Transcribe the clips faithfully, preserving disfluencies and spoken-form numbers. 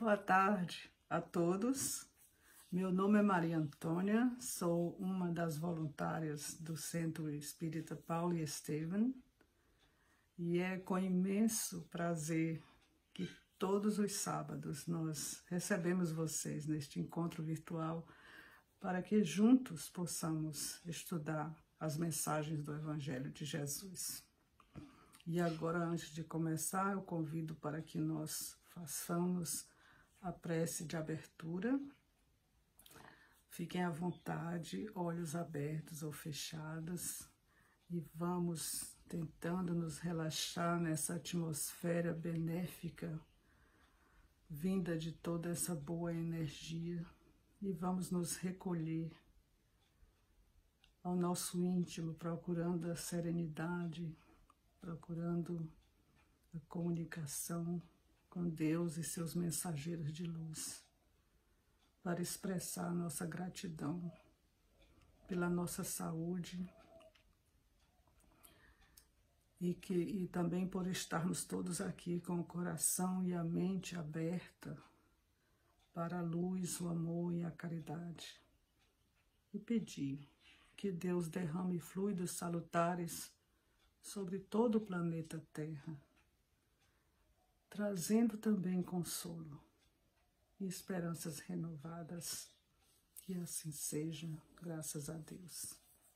Boa tarde a todos. Meu nome é Maria Antônia, sou uma das voluntárias do Centro Espírita Paulo e Estevam e é com imenso prazer que todos os sábados nós recebemos vocês neste encontro virtual para que juntos possamos estudar as mensagens do Evangelho de Jesus. E agora, antes de começar, eu convido para que nós façamos a prece de abertura. Fiquem à vontade, olhos abertos ou fechados, e vamos tentando nos relaxar nessa atmosfera benéfica, vinda de toda essa boa energia, e vamos nos recolher ao nosso íntimo, procurando a serenidade, procurando a comunicação com Deus e seus mensageiros de luz, para expressar nossa gratidão pela nossa saúde e, que, e também por estarmos todos aqui com o coração e a mente aberta para a luz, o amor e a caridade. E pedir que Deus derrame fluidos salutares sobre todo o planeta Terra, trazendo também consolo e esperanças renovadas, que assim seja, graças a Deus.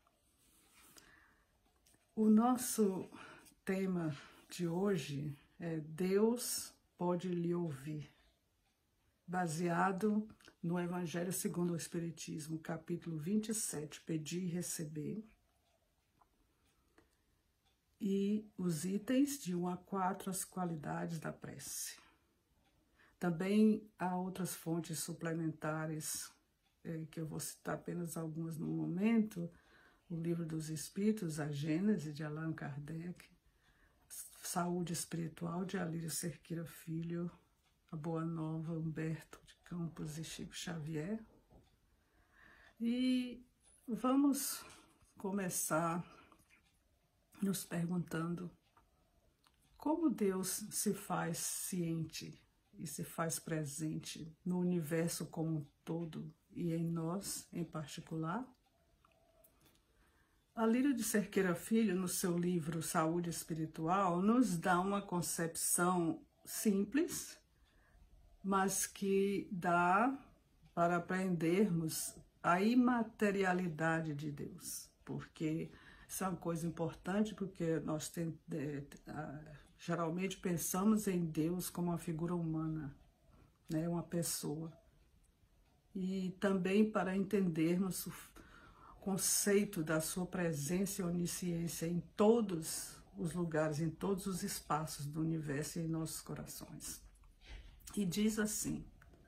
O nosso tema de hoje é Deus pode lhe ouvir, baseado no Evangelho segundo o Espiritismo, capítulo vinte e sete, Pedir e Receber, e os itens de um a quatro, as qualidades da prece. Também há outras fontes suplementares, é, que eu vou citar apenas algumas no momento: o Livro dos Espíritos, a Gênese, de Allan Kardec, Saúde Espiritual, de Alírio Cerqueira Filho, a Boa Nova, Humberto de Campos e Chico Xavier. E vamos começar nos perguntando como Deus se faz ciente e se faz presente no universo como um todo e em nós em particular. Alírio de Cerqueira Filho, no seu livro Saúde Espiritual, nos dá uma concepção simples, mas que dá para aprendermos a imaterialidade de Deus, porque isso é uma coisa importante, porque nós tem, é, geralmente pensamos em Deus como uma figura humana, né, uma pessoa. E também para entendermos o conceito da sua presença e onisciência em todos os lugares, em todos os espaços do universo e em nossos corações. E diz assim: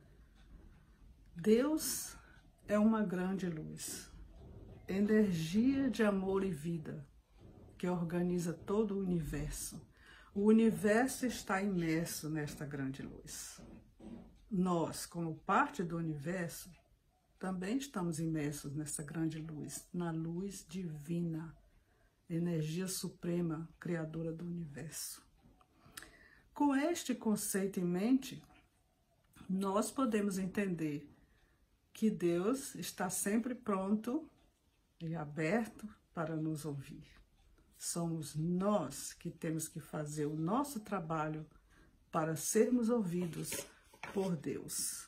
Deus é uma grande luz, energia de amor e vida, que organiza todo o universo. O universo está imerso nesta grande luz. Nós, como parte do universo, também estamos imersos nessa grande luz, na luz divina, energia suprema, criadora do universo. Com este conceito em mente, nós podemos entender que Deus está sempre pronto e aberto para nos ouvir. Somos nós que temos que fazer o nosso trabalho para sermos ouvidos por Deus.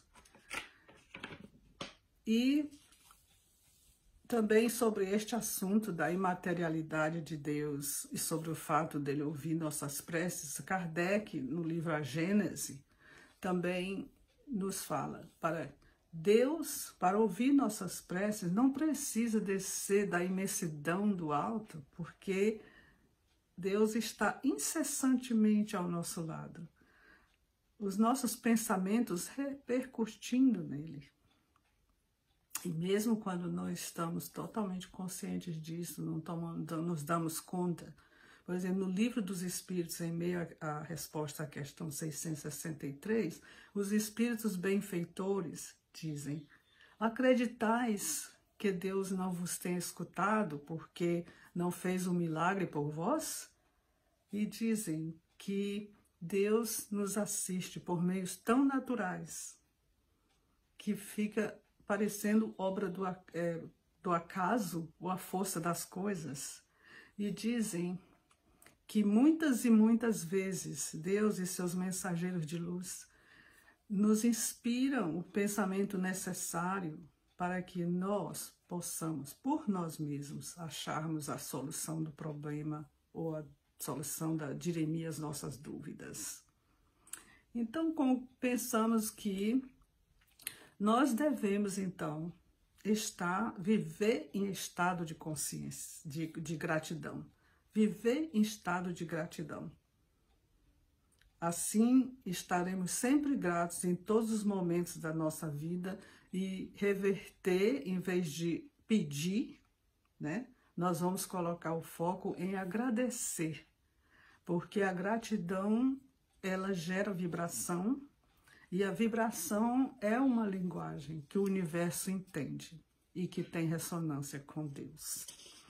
E também sobre este assunto da imaterialidade de Deus e sobre o fato dele ouvir nossas preces, Kardec, no livro A Gênese, também nos fala para Deus, para ouvir nossas preces, não precisa descer da imensidão do alto, porque Deus está incessantemente ao nosso lado. Os nossos pensamentos repercutindo nele. E mesmo quando nós estamos totalmente conscientes disso, não tomamos, nos damos conta. Por exemplo, no Livro dos Espíritos, em meio à resposta à questão seiscentos e sessenta e três, os espíritos benfeitores dizem: acreditais que Deus não vos tem escutado porque não fez um milagre por vós? E dizem que Deus nos assiste por meios tão naturais que fica parecendo obra do, é, do acaso ou a força das coisas. E dizem que muitas e muitas vezes Deus e seus mensageiros de luz nos inspiram o pensamento necessário para que nós possamos, por nós mesmos, acharmos a solução do problema ou a solução da dirimir as nossas dúvidas. Então, como pensamos que nós devemos, então, estar, viver em estado de consciência, de, de gratidão. Viver em estado de gratidão. Assim, estaremos sempre gratos em todos os momentos da nossa vida e reverter, em vez de pedir, né? Nós vamos colocar o foco em agradecer, porque a gratidão, ela gera vibração, e a vibração é uma linguagem que o universo entende e que tem ressonância com Deus.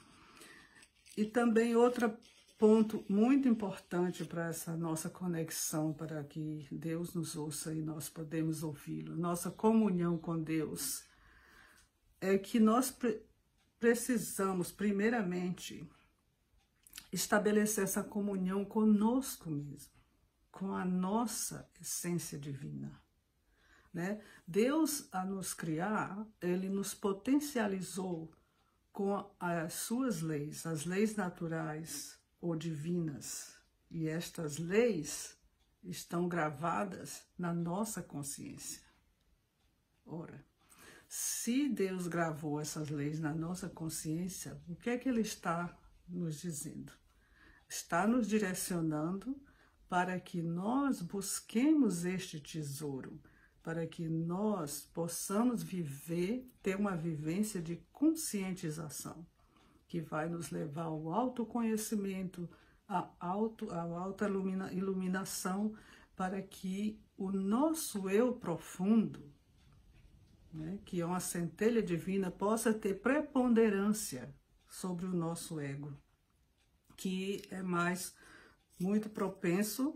E também outro ponto muito importante para essa nossa conexão, para que Deus nos ouça e nós podemos ouvi-lo, nossa comunhão com Deus, é que nós pre- precisamos, primeiramente, estabelecer essa comunhão conosco mesmo, com a nossa essência divina, né? Deus, a nos criar, ele nos potencializou com as suas leis, as leis naturais ou divinas, e estas leis estão gravadas na nossa consciência. Ora, se Deus gravou essas leis na nossa consciência, o que é que ele está nos dizendo? Está nos direcionando para que nós busquemos este tesouro, para que nós possamos viver, ter uma vivência de conscientização, que vai nos levar ao autoconhecimento, à, auto, à alta ilumina, iluminação, para que o nosso eu profundo, né, que é uma centelha divina, possa ter preponderância sobre o nosso ego, que é mais muito propenso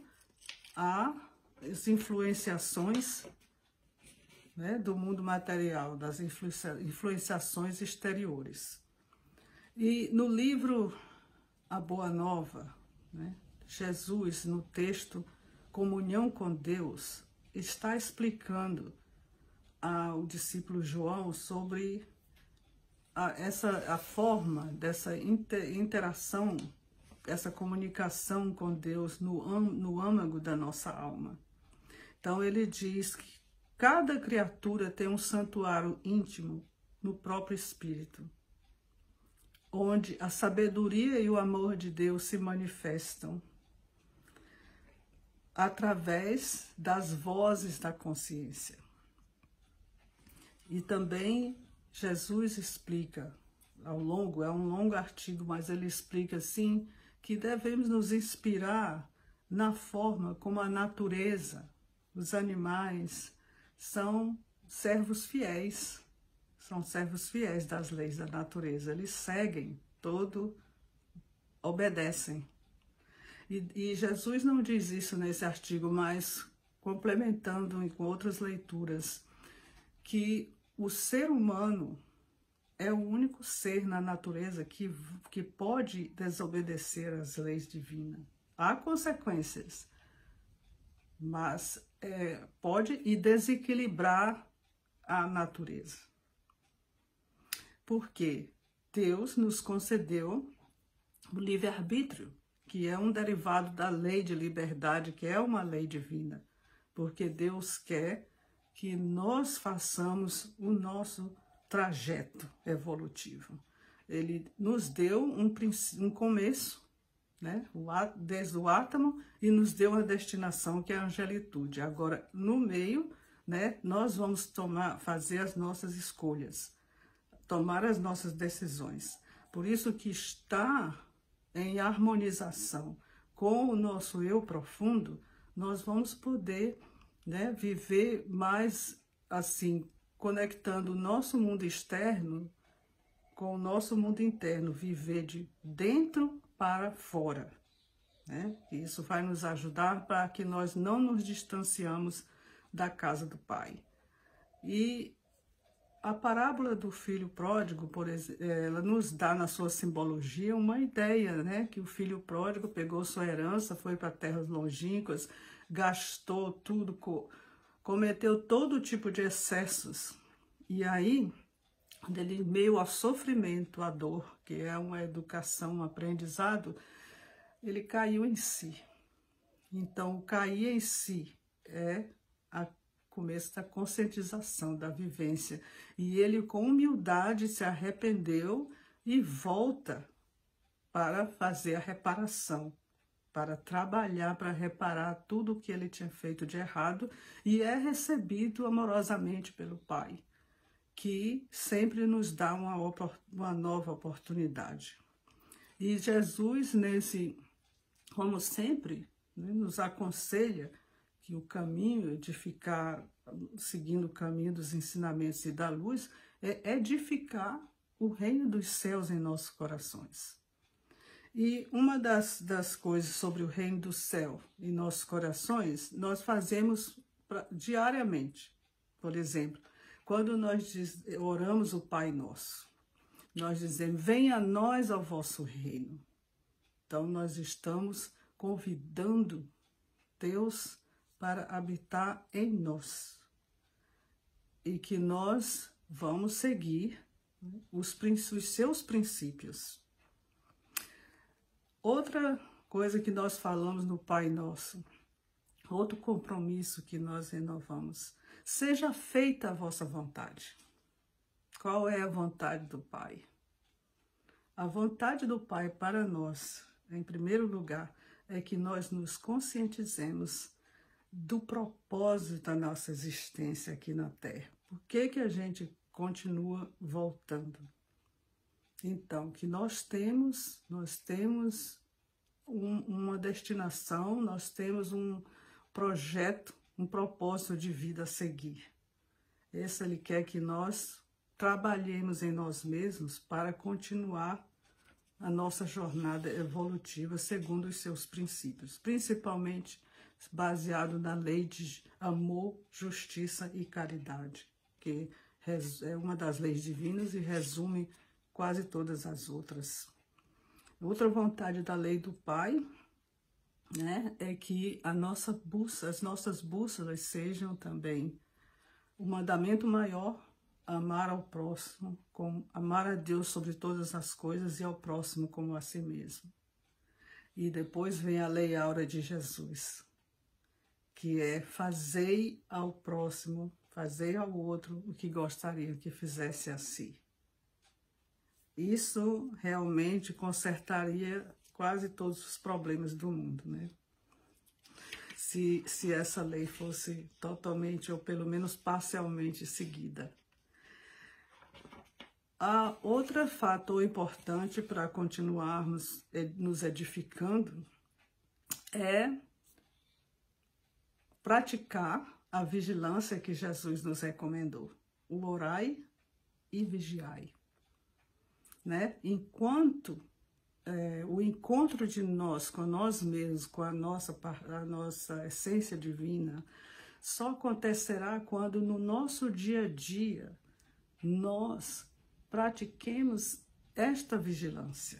às influenciações, né, do mundo material, das influencia, influenciações exteriores. E no livro A Boa Nova, né, Jesus, no texto Comunhão com Deus, está explicando ao discípulo João sobre a, essa, a forma dessa inter, interação, essa comunicação com Deus no, no âmago da nossa alma. Então ele diz que cada criatura tem um santuário íntimo no próprio espírito, onde a sabedoria e o amor de Deus se manifestam através das vozes da consciência. E também Jesus explica, ao longo, é um longo artigo, mas ele explica assim, que devemos nos inspirar na forma como a natureza, os animais, são servos fiéis, são servos fiéis das leis da natureza. Eles seguem todo, obedecem. E, e Jesus não diz isso nesse artigo, mas complementando com outras leituras, que o ser humano é o único ser na natureza que, que pode desobedecer às leis divinas. Há consequências, mas é, pode e desequilibrar a natureza. Porque Deus nos concedeu o livre-arbítrio, que é um derivado da lei de liberdade, que é uma lei divina. Porque Deus quer que nós façamos o nosso trajeto evolutivo. Ele nos deu um, um começo, né, desde o átomo, e nos deu uma destinação que é a angelitude. Agora, no meio, né, nós vamos tomar, fazer as nossas escolhas, tomar as nossas decisões. Por isso que está em harmonização com o nosso eu profundo, nós vamos poder, né, viver mais assim, conectando o nosso mundo externo com o nosso mundo interno, viver de dentro para fora, né? Isso vai nos ajudar para que nós não nos distanciamos da casa do Pai. E a parábola do filho pródigo, por exemplo, ela nos dá na sua simbologia uma ideia, né? Que o filho pródigo pegou sua herança, foi para terras longínquas, gastou tudo, cometeu todo tipo de excessos. E aí, ele, meio ao sofrimento, à dor, que é uma educação, um aprendizado, ele caiu em si. Então, cair em si é a começo da conscientização, da vivência. E ele, com humildade, se arrependeu e volta para fazer a reparação, para trabalhar, para reparar tudo o que ele tinha feito de errado, e é recebido amorosamente pelo Pai, que sempre nos dá uma, uma nova oportunidade. E Jesus, nesse, como sempre, né, nos aconselha que o caminho de ficar seguindo o caminho dos ensinamentos e da luz é edificar o reino dos céus em nossos corações. E uma das, das coisas sobre o reino do céu em nossos corações, nós fazemos pra, diariamente. Por exemplo, quando nós diz, oramos o Pai Nosso, nós dizemos, venha a nós ao vosso reino. Então, nós estamos convidando Deus para habitar em nós. E que nós vamos seguir os, os seus princípios. Outra coisa que nós falamos no Pai Nosso, outro compromisso que nós renovamos, seja feita a vossa vontade. Qual é a vontade do Pai? A vontade do Pai para nós, em primeiro lugar, é que nós nos conscientizemos do propósito da nossa existência aqui na Terra. Por que que a gente continua voltando? Então, que nós temos, nós temos um, uma destinação, nós temos um projeto, um propósito de vida a seguir. Esse Ele quer que nós trabalhemos em nós mesmos para continuar a nossa jornada evolutiva segundo os seus princípios, principalmente baseado na lei de amor, justiça e caridade, que é uma das leis divinas e resume quase todas as outras. Outra vontade da lei do Pai, né, é que a nossa bússola, as nossas bússolas sejam também o mandamento maior, amar ao próximo, como, amar a Deus sobre todas as coisas e ao próximo como a si mesmo. E depois vem a lei áurea de Jesus, que é fazei ao próximo, fazei ao outro o que gostaria que fizesse a si. Isso realmente consertaria quase todos os problemas do mundo, né? Se, se essa lei fosse totalmente, ou pelo menos parcialmente seguida. A outro fator importante para continuarmos nos edificando é praticar a vigilância que Jesus nos recomendou. O orai e vigiai. Né? Enquanto é, o encontro de nós com nós mesmos, com a nossa, a nossa essência divina, só acontecerá quando no nosso dia a dia nós pratiquemos esta vigilância.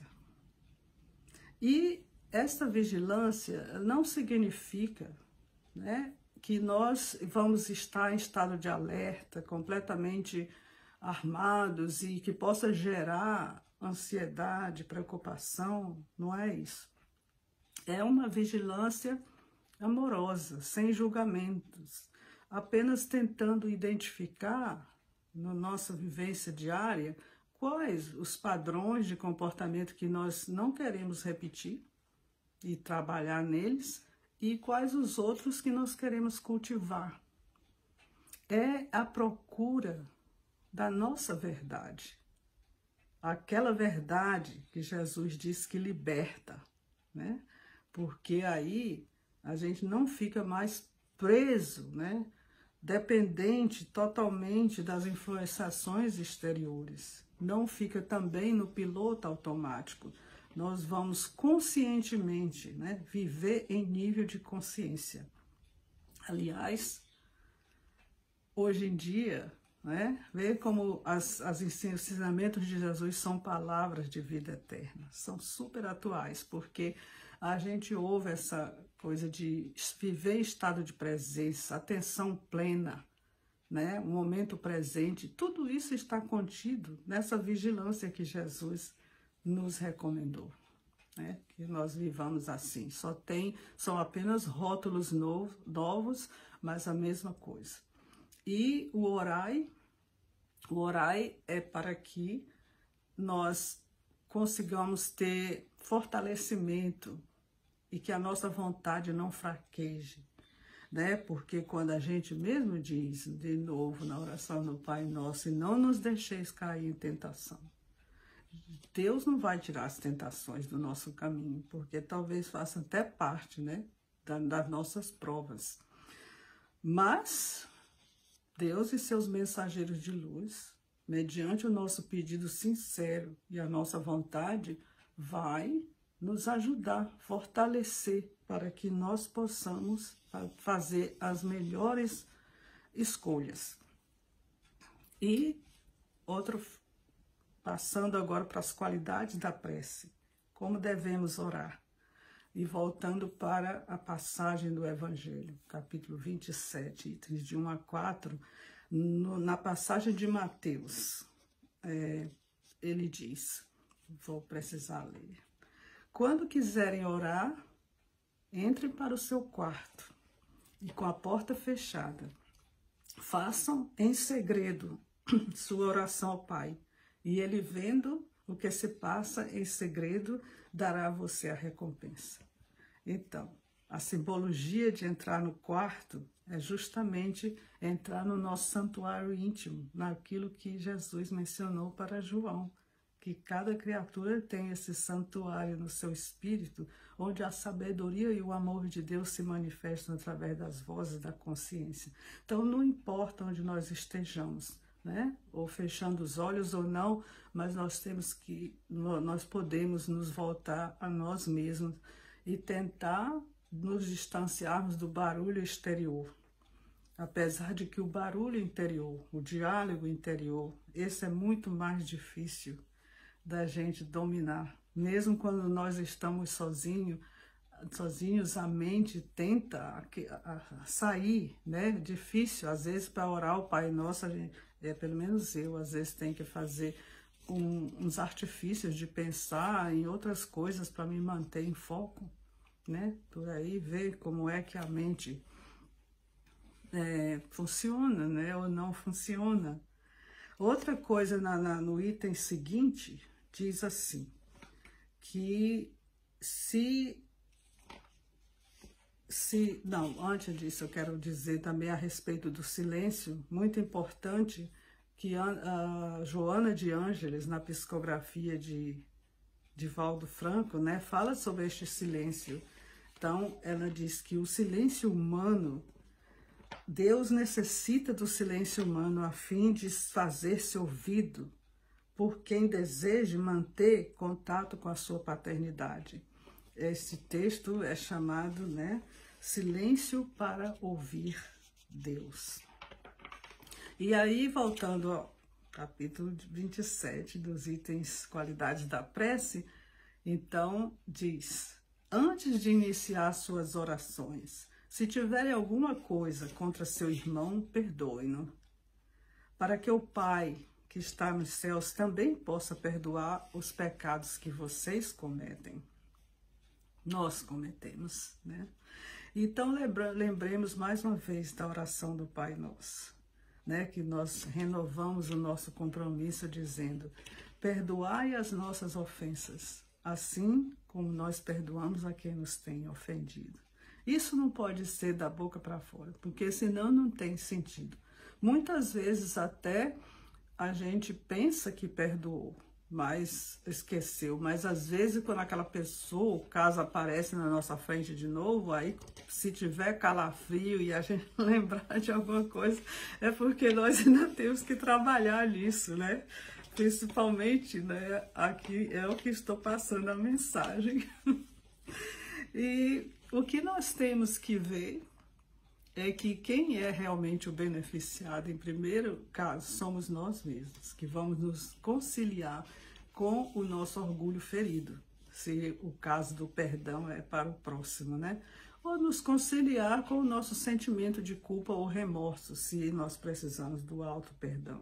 E esta vigilância não significa, né, que nós vamos estar em estado de alerta, completamente armados e que possa gerar ansiedade, preocupação. Não é isso. É uma vigilância amorosa, sem julgamentos, apenas tentando identificar na nossa vivência diária quais os padrões de comportamento que nós não queremos repetir e trabalhar neles e quais os outros que nós queremos cultivar. É a procura da nossa verdade, aquela verdade que Jesus disse que liberta, né? Porque aí a gente não fica mais preso, né? Dependente totalmente das influenciações exteriores, não fica também no piloto automático, nós vamos conscientemente, né, viver em nível de consciência. Aliás, hoje em dia, né, vê como as, as ensinamentos de Jesus são palavras de vida eterna, são super atuais, porque a gente ouve essa coisa de viver em estado de presença, atenção plena, né, o momento presente, tudo isso está contido nessa vigilância que Jesus nos recomendou, né? Que nós vivamos assim. Só tem, são apenas rótulos novos, novos, mas a mesma coisa. E o orai, o orai é para que nós consigamos ter fortalecimento e que a nossa vontade não fraqueje, né? Porque quando a gente mesmo diz, de novo, na oração do Pai Nosso, e não nos deixeis cair em tentação, Deus não vai tirar as tentações do nosso caminho, porque talvez faça até parte, né, das nossas provas. Mas Deus e seus mensageiros de luz, mediante o nosso pedido sincero e a nossa vontade, vai nos ajudar, fortalecer, para que nós possamos fazer as melhores escolhas. E outro Passando agora para as qualidades da prece, como devemos orar. E voltando para a passagem do Evangelho, capítulo vinte e sete, itens de um a quatro, no, na passagem de Mateus, é, ele diz, vou precisar ler, quando quiserem orar, entrem para o seu quarto e com a porta fechada, façam em segredo sua oração ao Pai. E ele, vendo o que se passa em segredo, dará a você a recompensa. Então, a simbologia de entrar no quarto é justamente entrar no nosso santuário íntimo, naquilo que Jesus mencionou para João, que cada criatura tem esse santuário no seu espírito, onde a sabedoria e o amor de Deus se manifestam através das vozes da consciência. Então, não importa onde nós estejamos, né? Ou fechando os olhos ou não, mas nós temos que, nós podemos nos voltar a nós mesmos e tentar nos distanciarmos do barulho exterior. Apesar de que o barulho interior, o diálogo interior, esse é muito mais difícil da gente dominar. Mesmo quando nós estamos sozinhos, sozinhos, a mente tenta a, a sair, né? Difícil, às vezes, para orar o Pai Nosso, a gente, é, pelo menos eu, às vezes, tenho que fazer um, uns artifícios de pensar em outras coisas para me manter em foco, né? Por aí, ver como é que a mente é, funciona, né? Ou não funciona. Outra coisa na, na, no item seguinte, diz assim, que se... Se, não, antes disso eu quero dizer também a respeito do silêncio, muito importante, que a, a Joana de Ângeles, na psicografia de, de Valdo Franco, né, fala sobre este silêncio. Então, ela diz que o silêncio humano, Deus necessita do silêncio humano a fim de fazer-se ouvido por quem deseje manter contato com a sua paternidade. Esse texto é chamado, né, Silêncio para ouvir Deus. E aí, voltando ao capítulo vinte e sete, dos itens qualidades da prece, então diz, antes de iniciar suas orações, se tiverem alguma coisa contra seu irmão, perdoe-no, para que o Pai que está nos céus também possa perdoar os pecados que vocês cometem. Nós cometemos, né? Então, lembra, lembremos mais uma vez da oração do Pai Nosso, né? Que nós renovamos o nosso compromisso dizendo, perdoai as nossas ofensas, assim como nós perdoamos a quem nos tem ofendido. Isso não pode ser da boca para fora, porque senão não tem sentido. Muitas vezes até a gente pensa que perdoou, mas esqueceu. Mas às vezes quando aquela pessoa, o caso aparece na nossa frente de novo, aí se tiver calafrio e a gente lembrar de alguma coisa, é porque nós ainda temos que trabalhar nisso, né? Principalmente, né, aqui é o que estou passando a mensagem. E o que nós temos que ver é que quem é realmente o beneficiado, em primeiro caso, somos nós mesmos, que vamos nos conciliar com o nosso orgulho ferido, se o caso do perdão é para o próximo, né? Ou nos conciliar com o nosso sentimento de culpa ou remorso, se nós precisamos do auto-perdão.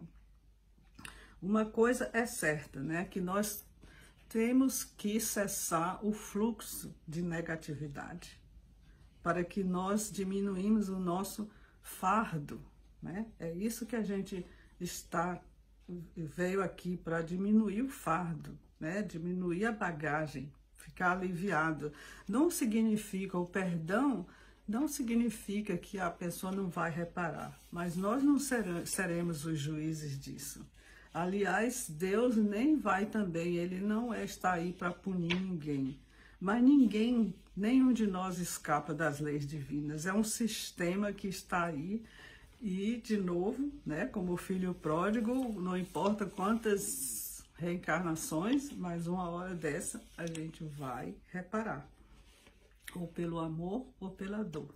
Uma coisa é certa, né? Que nós temos que cessar o fluxo de negatividade, para que nós diminuímos o nosso fardo, né? É isso que a gente está, veio aqui para diminuir o fardo, né? Diminuir a bagagem, ficar aliviado. Não significa, o perdão não significa que a pessoa não vai reparar, mas nós não seremos os juízes disso. Aliás, Deus nem vai também, Ele não está aí para punir ninguém. Mas ninguém, nenhum de nós escapa das leis divinas. É um sistema que está aí e, de novo, né, como o filho pródigo, não importa quantas reencarnações, mas uma hora dessa a gente vai reparar. Ou pelo amor ou pela dor.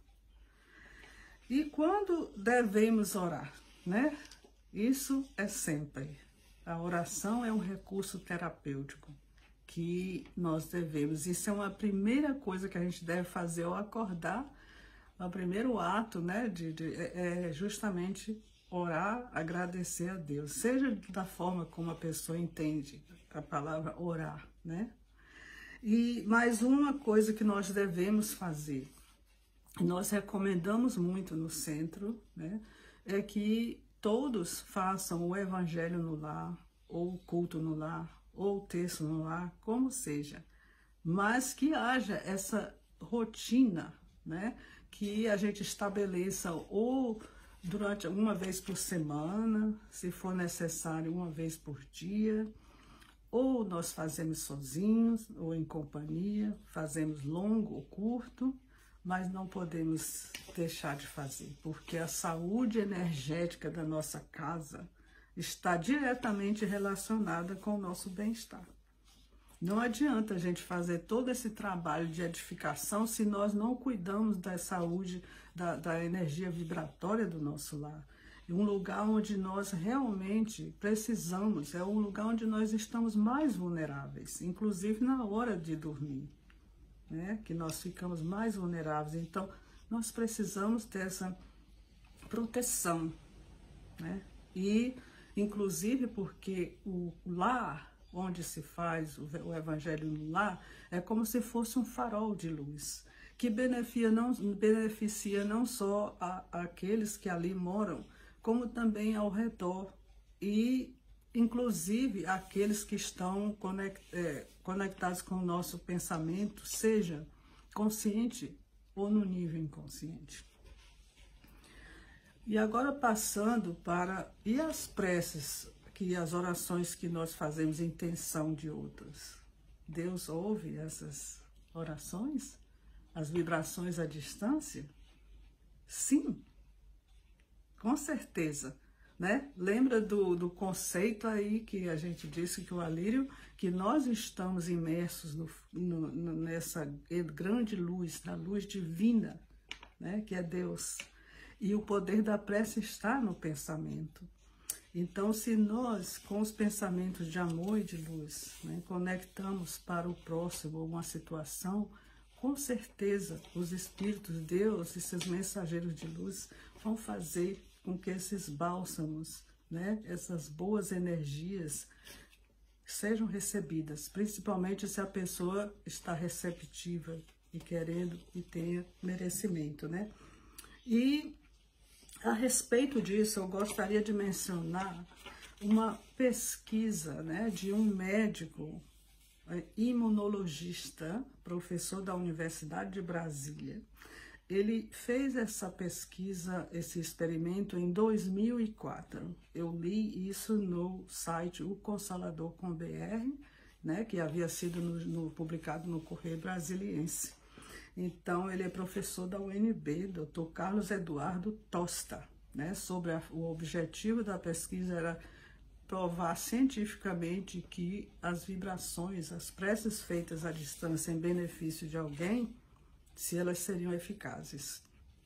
E quando devemos orar, né? Isso é sempre. A oração é um recurso terapêutico que nós devemos. Isso é uma primeira coisa que a gente deve fazer ao acordar. O primeiro ato, né, de, de, é justamente orar, agradecer a Deus. Seja da forma como a pessoa entende a palavra orar, né? E mais uma coisa que nós devemos fazer, nós recomendamos muito no centro, né, é que todos façam o evangelho no lar, ou o culto no lar, ou o texto no lar, como seja, mas que haja essa rotina, né, que a gente estabeleça ou durante uma vez por semana, se for necessário uma vez por dia, ou nós fazemos sozinhos, ou em companhia, fazemos longo ou curto, mas não podemos deixar de fazer, porque a saúde energética da nossa casa está diretamente relacionada com o nosso bem-estar. Não adianta a gente fazer todo esse trabalho de edificação se nós não cuidamos da saúde, da, da energia vibratória do nosso lar. Um lugar onde nós realmente precisamos, é um lugar onde nós estamos mais vulneráveis, inclusive na hora de dormir, né? Que nós ficamos mais vulneráveis. Então, nós precisamos dessa proteção, né? E, inclusive, porque o lar onde se faz o evangelho no lar é como se fosse um farol de luz, que beneficia não, beneficia não só a, a aqueles que ali moram, como também ao redor, e inclusive aqueles que estão conect, é, conectados com o nosso pensamento, seja consciente ou no nível inconsciente. E agora passando para, e as preces, que as orações que nós fazemos em intenção de outros? Deus ouve essas orações? As vibrações à distância? Sim. Com certeza, né? Lembra do, do conceito aí que a gente disse que o Alírio, que nós estamos imersos no, no, nessa grande luz, na luz divina, né? Que é Deus. E o poder da prece está no pensamento. Então, se nós, com os pensamentos de amor e de luz, né, conectamos para o próximo uma situação, com certeza os Espíritos, Deus e seus mensageiros de luz vão fazer com que esses bálsamos, né, essas boas energias sejam recebidas, principalmente se a pessoa está receptiva e querendo e tenha merecimento, né? E a respeito disso, eu gostaria de mencionar uma pesquisa, né, de um médico imunologista, professor da Universidade de Brasília. Ele fez essa pesquisa, esse experimento em dois mil e quatro. Eu li isso no site O Consolador com B R, né, que havia sido no, no, publicado no Correio Brasiliense. Então, ele é professor da U N B, doutor Carlos Eduardo Tosta, né, sobre a, o objetivo da pesquisa era provar cientificamente que as vibrações, as preces feitas à distância em benefício de alguém, se elas seriam eficazes.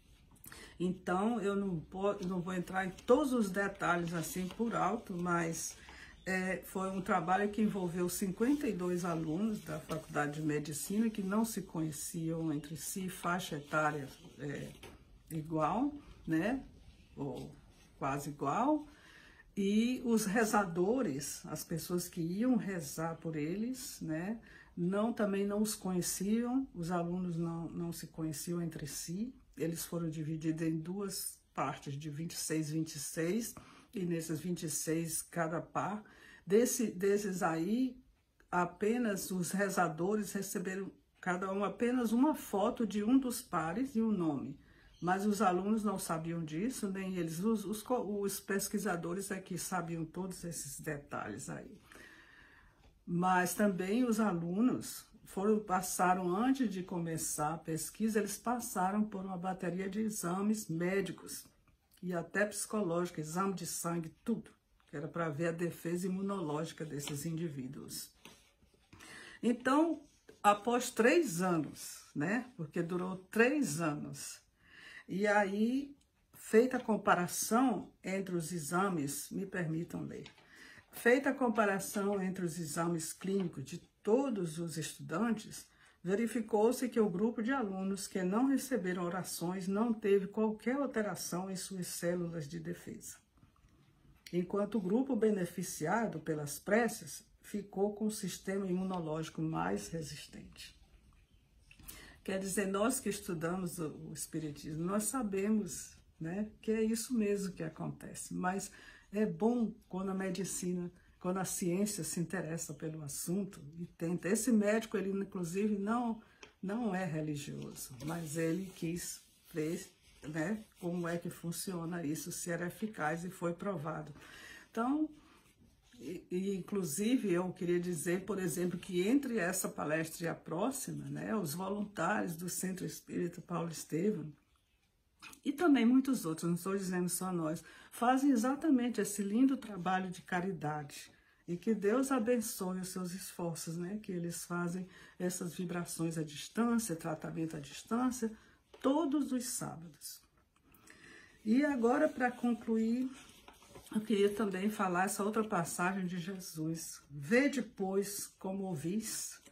Então, eu não, vou, não vou entrar em todos os detalhes assim por alto, mas é, foi um trabalho que envolveu cinquenta e dois alunos da Faculdade de Medicina que não se conheciam entre si, faixa etária é, igual, né, ou quase igual, e os rezadores, as pessoas que iam rezar por eles, né, não, também não os conheciam, os alunos não, não se conheciam entre si. Eles foram divididos em duas partes, de vinte e seis, vinte e seis, e nesses vinte e seis, cada par. Desse, desses aí, apenas os rezadores receberam, cada um, apenas uma foto de um dos pares e um nome. Mas os alunos não sabiam disso, nem eles. Os, os, os pesquisadores é que sabiam todos esses detalhes aí. Mas também os alunos foram, passaram, antes de começar a pesquisa, eles passaram por uma bateria de exames médicos e até psicológicos, exame de sangue, tudo, que era para ver a defesa imunológica desses indivíduos. Então, após três anos, né, porque durou três anos, e aí, feita a comparação entre os exames, me permitam ler, feita a comparação entre os exames clínicos de todos os estudantes, verificou-se que o grupo de alunos que não receberam orações não teve qualquer alteração em suas células de defesa, enquanto o grupo beneficiado pelas preces ficou com o sistema imunológico mais resistente. Quer dizer, nós que estudamos o Espiritismo, nós sabemos, né, que é isso mesmo que acontece, mas é bom quando a medicina, quando a ciência se interessa pelo assunto e tenta. Esse médico, ele inclusive não, não é religioso, mas ele quis ver, né, como é que funciona isso, se era eficaz, e foi provado. Então, e, e, inclusive, eu queria dizer, por exemplo, que entre essa palestra e a próxima, né, os voluntários do Centro Espírita Paulo Estevam, e também muitos outros, não estou dizendo só nós, fazem exatamente esse lindo trabalho de caridade. E que Deus abençoe os seus esforços, né, que eles fazem essas vibrações à distância, tratamento à distância, todos os sábados. E agora, para concluir, eu queria também falar essa outra passagem de Jesus. Vede, pois, como ouvis,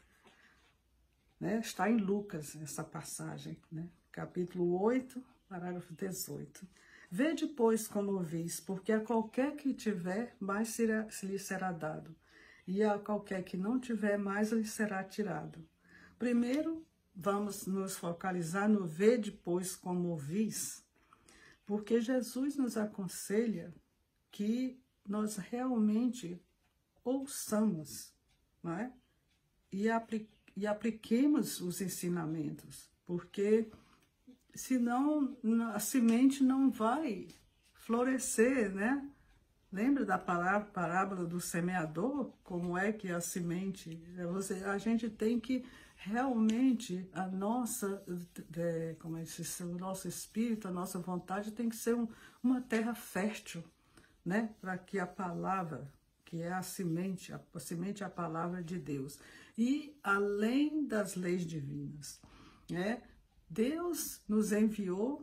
né? Está em Lucas essa passagem, né? Capítulo oito, parágrafo dezoito. Vede, pois, como ouvis, porque a qualquer que tiver, mais lhe será dado, e a qualquer que não tiver, mais lhe será tirado. Primeiro, vamos nos focalizar no vede, pois, como ouvis, porque Jesus nos aconselha que nós realmente ouçamos, não é? E, apli e apliquemos os ensinamentos, porque senão a semente não vai florescer, né? Lembra da palavra, parábola do semeador? Como é que a semente... Você, a gente tem que realmente, a nossa, é, como é que se, o nosso espírito, a nossa vontade tem que ser um, uma terra fértil, né? Para que a palavra, que é a semente, a, a semente é a palavra de Deus. E além das leis divinas, né? Deus nos enviou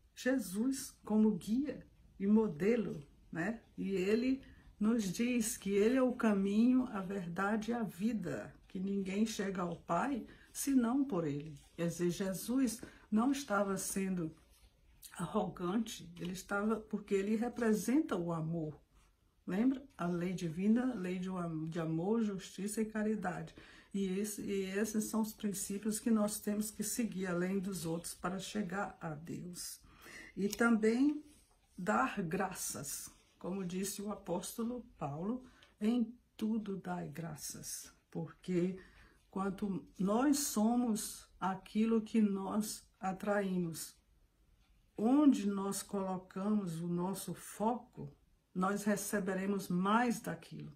Jesus como guia e modelo, né? E ele nos diz que ele é o caminho, a verdade e a vida, que ninguém chega ao Pai senão por ele. Quer dizer, Jesus não estava sendo arrogante, ele estava, porque ele representa o amor. Lembra? A lei divina, a lei de amor, justiça e caridade. E, esse, e esses são os princípios que nós temos que seguir, além dos outros, para chegar a Deus. E também dar graças, como disse o apóstolo Paulo, em tudo dai graças, porque quanto nós somos aquilo que nós atraímos, onde nós colocamos o nosso foco, nós receberemos mais daquilo.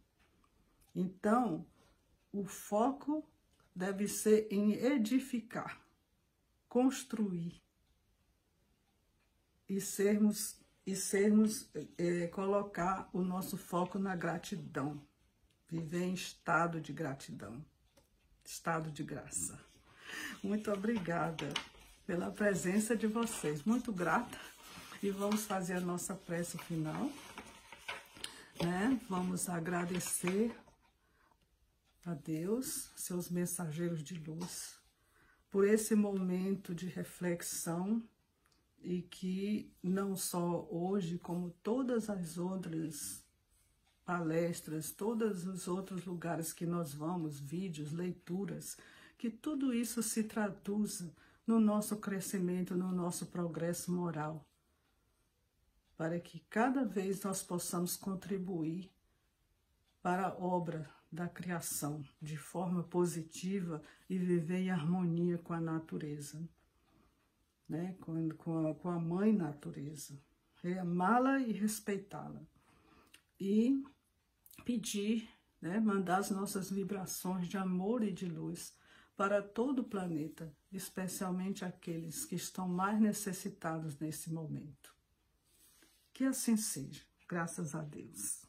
Então, o foco deve ser em edificar, construir e sermos e sermos, é, colocar o nosso foco na gratidão, viver em estado de gratidão, estado de graça. Muito obrigada pela presença de vocês, muito grata, e vamos fazer a nossa prece final, né? Vamos agradecer a Deus, seus mensageiros de luz, por esse momento de reflexão, e que não só hoje, como todas as outras palestras, todos os outros lugares que nós vamos, vídeos, leituras, que tudo isso se traduza no nosso crescimento, no nosso progresso moral, para que cada vez nós possamos contribuir para a obra da criação de forma positiva e viver em harmonia com a natureza, né? com, com, a, com a mãe natureza, amá-la e respeitá-la, e pedir, né? mandar as nossas vibrações de amor e de luz para todo o planeta, especialmente aqueles que estão mais necessitados nesse momento. Que assim seja, graças a Deus.